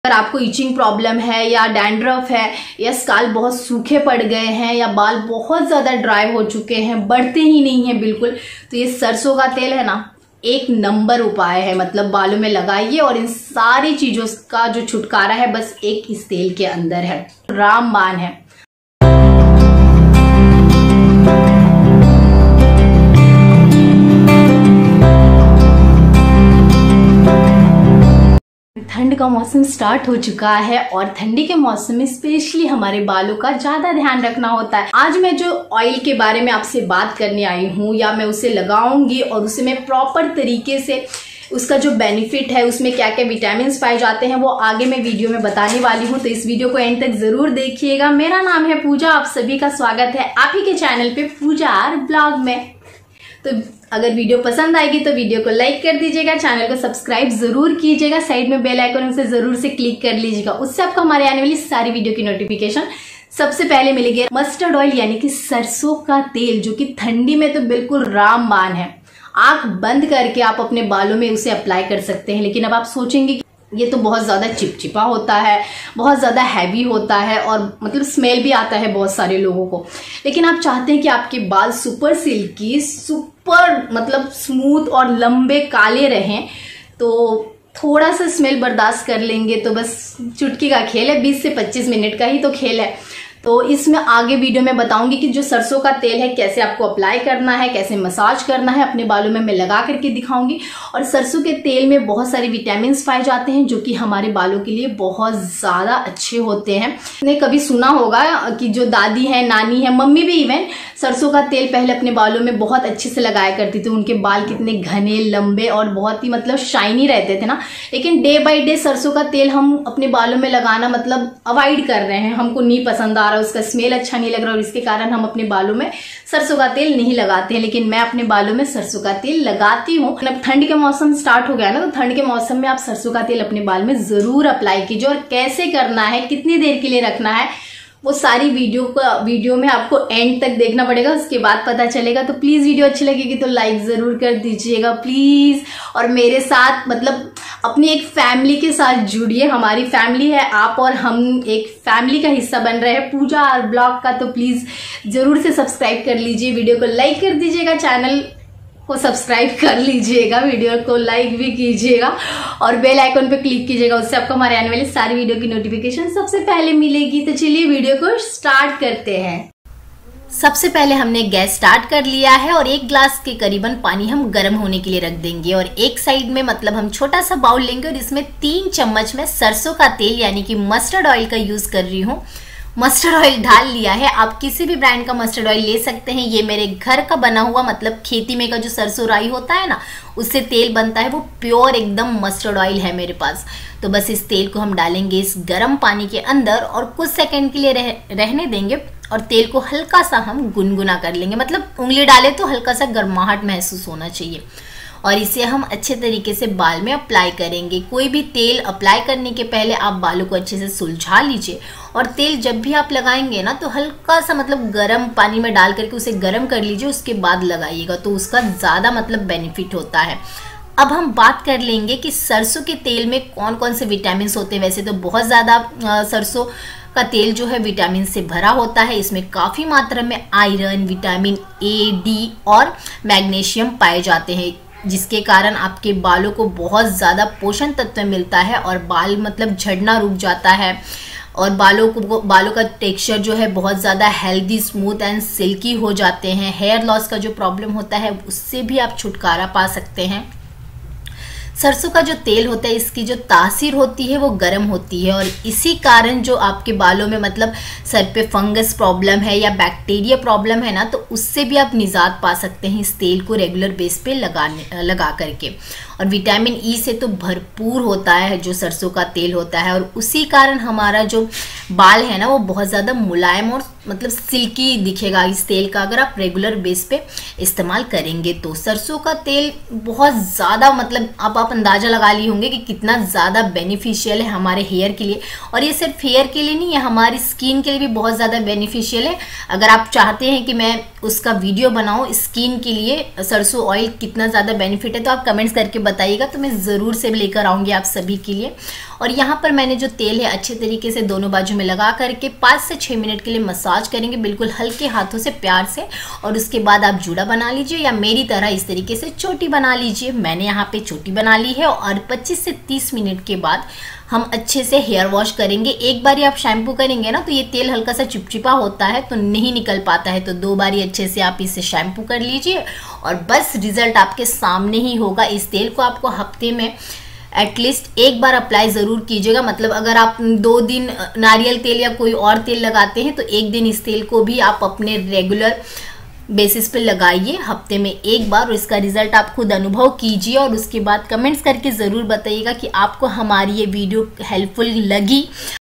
अगर आपको etching problem है या डैंड्रफ है या स्काल्प बहुत सूखे पड़ गए हैं या बाल बहुत ज्यादा ड्राई हो चुके हैं, बढ़ते ही नहीं है बिल्कुल, तो ये सरसों का तेल है ना, एक नंबर उपाय है। मतलब बालों में लगाइए और इन सारी चीजों का जो छुटकारा है बस एक इस तेल के अंदर है, रामबाण है। ठंड का मौसम स्टार्ट हो चुका है और ठंडी के मौसम में स्पेशली हमारे बालों का ज्यादा ध्यान रखना होता है। आज मैं जो ऑयल के बारे में आपसे बात करने आई हूँ या मैं उसे लगाऊंगी और उसे मैं प्रॉपर तरीके से उसका जो बेनिफिट है, उसमें क्या क्या विटामिन पाए जाते हैं, वो आगे मैं वीडियो में बताने वाली हूँ। तो इस वीडियो को एंड तक जरूर देखिएगा। मेरा नाम है पूजा, आप सभी का स्वागत है आप ही के चैनल पे पूजा आर ब्लॉग में। तो अगर वीडियो पसंद आएगी तो वीडियो को लाइक कर दीजिएगा, चैनल को सब्सक्राइब जरूर कीजिएगा, साइड में बेल आइकन से जरूर से क्लिक कर लीजिएगा, उससे आपको हमारे आने वाली सारी वीडियो की नोटिफिकेशन सबसे पहले मिलेगी। मस्टर्ड ऑयल यानी कि सरसों का तेल, जो कि ठंडी में तो बिल्कुल रामबाण है। आंख बंद करके आप अपने बालों में उसे अप्लाई कर सकते हैं। लेकिन अब आप सोचेंगे ये तो बहुत ज्यादा चिपचिपा होता है, बहुत ज्यादा हैवी होता है और मतलब स्मेल भी आता है बहुत सारे लोगों को। लेकिन आप चाहते हैं कि आपके बाल सुपर सिल्की, सुपर मतलब स्मूथ और लंबे काले रहें, तो थोड़ा सा स्मेल बर्दाश्त कर लेंगे तो बस चुटकी का खेल है, 20 से 25 मिनट का ही तो खेल है। तो इसमें आगे वीडियो में बताऊंगी कि जो सरसों का तेल है कैसे आपको अप्लाई करना है, कैसे मसाज करना है अपने बालों में, मैं लगा करके दिखाऊंगी। और सरसों के तेल में बहुत सारे विटामिन पाए जाते हैं जो कि हमारे बालों के लिए बहुत ज्यादा अच्छे होते हैं। आपने कभी सुना होगा कि जो दादी है, नानी है, मम्मी भी इवन सरसों का तेल पहले अपने बालों में बहुत अच्छे से लगाया करती थी। उनके बाल कितने घने, लंबे और बहुत ही मतलब शाइनी रहते थे ना। लेकिन डे बाय डे सरसों का तेल हम अपने बालों में लगाना मतलब अवॉइड कर रहे हैं, हमको नहीं पसंद आ रहा, उसका स्मेल अच्छा नहीं लग रहा और इसके कारण हम अपने बालों में सरसों का तेल नहीं लगाते हैं। लेकिन मैं अपने बालों में सरसों का तेल लगाती हूँ। मतलब ठंड के मौसम स्टार्ट हो गया ना, तो ठंड के मौसम में आप सरसों का तेल अपने बाल में जरूर अप्लाई कीजिए। और कैसे करना है, कितनी देर के लिए रखना है, वो सारी वीडियो में आपको एंड तक देखना पड़ेगा, उसके बाद पता चलेगा। तो प्लीज वीडियो अच्छी लगेगी तो लाइक जरूर कर दीजिएगा प्लीज। और मेरे साथ मतलब अपनी एक फैमिली के साथ जुड़िए, हमारी फैमिली है आप और हम एक फैमिली का हिस्सा बन रहे हैं पूजा आर ब्लॉग का। तो प्लीज जरूर से सब्सक्राइब कर लीजिए, वीडियो को लाइक कर दीजिएगा, चैनल को सब्सक्राइब कर लीजिएगा, वीडियो को लाइक भी कीजिएगा और बेल आइकन पे क्लिक कीजिएगा, उससे आपको हमारे आने वाली सारी वीडियो की नोटिफिकेशन सबसे पहले मिलेगी। तो चलिए वीडियो को स्टार्ट करते हैं। सबसे पहले हमने गैस स्टार्ट कर लिया है और 1 ग्लास के करीबन पानी हम गर्म होने के लिए रख देंगे। और एक साइड में मतलब हम छोटा सा बाउल लेंगे और इसमें 3 चम्मच में सरसों का तेल यानी कि मस्टर्ड ऑयल का यूज कर रही हूँ। मस्टर्ड ऑयल डाल लिया है, आप किसी भी ब्रांड का मस्टर्ड ऑयल ले सकते हैं। ये मेरे घर का बना हुआ मतलब खेती में का जो सरसों राई होता है ना, उससे तेल बनता है, वो प्योर एकदम मस्टर्ड ऑयल है मेरे पास। तो बस इस तेल को हम डालेंगे इस गर्म पानी के अंदर और कुछ सेकंड के लिए रहने देंगे और तेल को हल्का सा हम गुनगुना कर लेंगे। मतलब उंगली डाले तो हल्का सा गर्माहट महसूस होना चाहिए और इसे हम अच्छे तरीके से बाल में अप्लाई करेंगे। कोई भी तेल अप्लाई करने के पहले आप बालों को अच्छे से सुलझा लीजिए और तेल जब भी आप लगाएंगे ना तो हल्का सा मतलब गर्म पानी में डाल करके उसे गर्म कर लीजिए, उसके बाद लगाइएगा तो उसका ज़्यादा मतलब बेनिफिट होता है। अब हम बात कर लेंगे कि सरसों के तेल में कौन कौन से विटामिन होते हैं। वैसे तो बहुत ज़्यादा सरसों का तेल जो है विटामिन से भरा होता है, इसमें काफ़ी मात्रा में आयरन, विटामिन ए, डी और मैग्नीशियम पाए जाते हैं, जिसके कारण आपके बालों को बहुत ज़्यादा पोषण तत्व मिलता है और बाल मतलब झड़ना रुक जाता है और बालों का टेक्सचर जो है बहुत ज़्यादा हेल्दी, स्मूथ एंड सिल्की हो जाते हैं। हेयर लॉस का जो प्रॉब्लम होता है उससे भी आप छुटकारा पा सकते हैं। सरसों का जो तेल होता है इसकी जो तासीर होती है वो गर्म होती है और इसी कारण जो आपके बालों में मतलब सर पे फंगस प्रॉब्लम है या बैक्टीरिया प्रॉब्लम है ना, तो उससे भी आप निजात पा सकते हैं इस तेल को रेगुलर बेस पे लगा करके। और विटामिन ई से तो भरपूर होता है जो सरसों का तेल होता है और उसी कारण हमारा जो बाल है ना वो बहुत ज़्यादा मुलायम और मतलब सिल्की दिखेगा इस तेल का, अगर आप रेगुलर बेस पे इस्तेमाल करेंगे तो। सरसों का तेल बहुत ज़्यादा मतलब आप अंदाज़ा लगा लिए होंगे कि कितना ज़्यादा बेनिफिशियल है हमारे हेयर के लिए। और ये सिर्फ हेयर के लिए नहीं है, हमारी स्किन के लिए भी बहुत ज़्यादा बेनिफिशियल है। अगर आप चाहते हैं कि मैं उसका वीडियो बनाऊँ स्किन के लिए सरसों ऑयल कितना ज़्यादा बेनिफिट है तो आप कमेंट्स करके बताइएगा, तो मैं ज़रूर से लेकर आऊँगी आप सभी के लिए। और यहाँ पर मैंने जो तेल है अच्छे तरीके से दोनों बाजू में लगा करके 5 से 6 मिनट के लिए मसाज करेंगे, बिल्कुल हल्के हाथों से प्यार से। और उसके बाद आप जूड़ा बना लीजिए या मेरी तरह इस तरीके से चोटी बना लीजिए। मैंने यहाँ पे चोटी बना ली है और 25 से 30 मिनट के बाद हम अच्छे से हेयर वॉश करेंगे। एक बार आप शैम्पू करेंगे ना तो ये तेल हल्का सा चिपचिपा होता है तो नहीं निकल पाता है, तो 2 बार अच्छे से आप इसे शैम्पू कर लीजिए और बस रिजल्ट आपके सामने ही होगा। इस तेल को आपको हफ्ते में एटलीस्ट एक बार अप्लाई ज़रूर कीजिएगा। मतलब अगर आप 2 दिन नारियल तेल या कोई और तेल लगाते हैं तो एक दिन इस तेल को भी आप अपने रेगुलर बेसिस पे लगाइए हफ्ते में एक बार, और इसका रिजल्ट आप खुद अनुभव कीजिए और उसके बाद कमेंट्स करके ज़रूर बताइएगा कि आपको हमारी ये वीडियो हेल्पफुल लगी।